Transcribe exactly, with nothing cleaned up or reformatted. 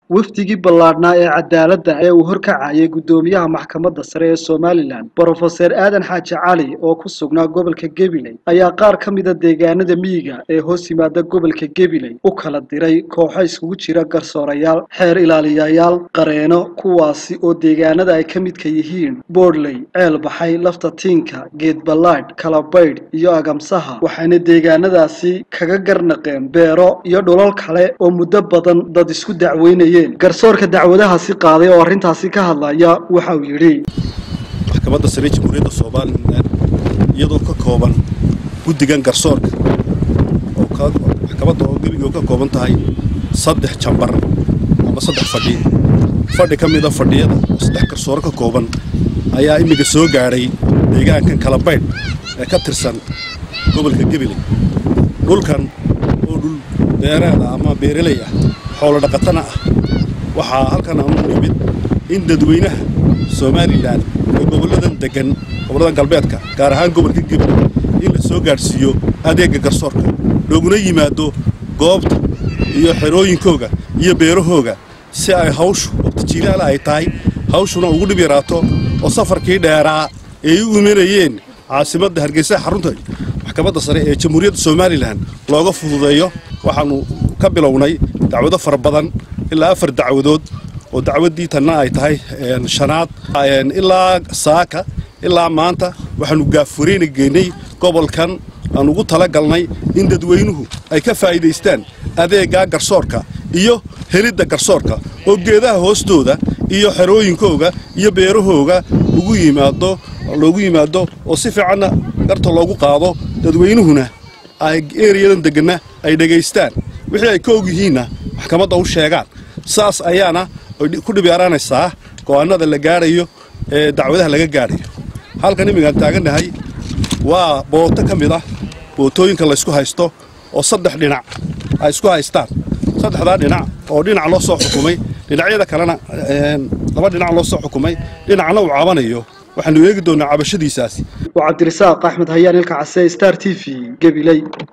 wafdigii ballaadhnaa ee cadaaladda ee uu horkacayay guddoomiyaha maxkamadda sare ee Somaliland Professor Aadan Xaaji Cali oo ku sugnaa gobolka Gabiley ayaa qaar ka mid ah deegaanada miyiga ee hoos yimaada gobolka Gabiley u kala diray kooxo isugu jira garsoorayaal, xeer ilaaliyayaal, qareeno kuwaasi oo deegaanada ay ka midka yihiin Boodley, Ceel Baxay, Lafta Tiinka, Geed Ballaadh, Kalabaydh iyo Agamsaha waxayna deegaanadaasi kaga garnaqeen beero iyo dhulal kale oo muddo badan dad isku dacweynayeen garsoorka dacwadaha si qaaday oo arintaasi ka hadlaya waxa uu yiri maxkamadda sare Jamhuuriyadda Soomaaliland iyadoo ka kooban guddigan garsoorka oo ka maxkamadda oo gabiga ka kooban tahay saddex jambar ama saddex fadhi fadhi kamid ah fadhiyada saddex garsoor ka kooban ayaa imiga soo gaaray deegaankan Kalabaydh ee ka tirsan gobolka Gabiley dhulkan oo dhul beeraha ama beeraley ah xoolo dhaqatana ah waxa halkan aan u nimid in dadweynaha Somaliland ee goboladan degan goboladan galbeedka gaar ahaan gobolka Gabiley in la soo gaarsiiyo adeegga garsoorka looguna yimaado goobta iyo xerooyinkooga iyo beerahooga si ay hawshu waqti jiilaal ay tahay hawshuna ugu dhib yaraato oo safarkii dheeraa ay u imanayeen caasimadda Hargeysa xarunta maxkamadda sare ee Jamhuuriyadda Somaliland looga fududeeyo waxaanu ka bilownay dacwado fara badan ilaa afar dacwadood oo dacwadii tan ay tahay shanaad ilaa saaka ilaa maanta waxaanu gaafureenaynay gobolkan aan ugu tala galnay in dadweynuhu ay ka faa'iideystaan adeegga garsoorka iyo helidda garsoorka oo geedaha hoostooda iyo xerooyinkooga iyo beerahooga ugu yimaado loogu yimaado oo si fiican garto loogu qaado dadweynuhuna ay ereyadan degana ay dhageystaan wixii ay ka og yihiin maxkamadda u sheegaan saas ayaana ku dhibaaraanaysaa go'aanada la gaarayo ee dacwadaha laga gaarayo halkan imiga taaganahay waa booto kamid ah bootooyinka la isku haysto oo saddex dhinac ay isku haystaan saddexda dhinac oo dhinac loo soo xukumay dhinacyada kalena laba dhinac loo soo xukumay dhinacna uu caabanayo waxaanu eegi doonaa cabashadiisaas وعبد الرزاق أحمد هيان الكعسي ستار تي في قبيلي.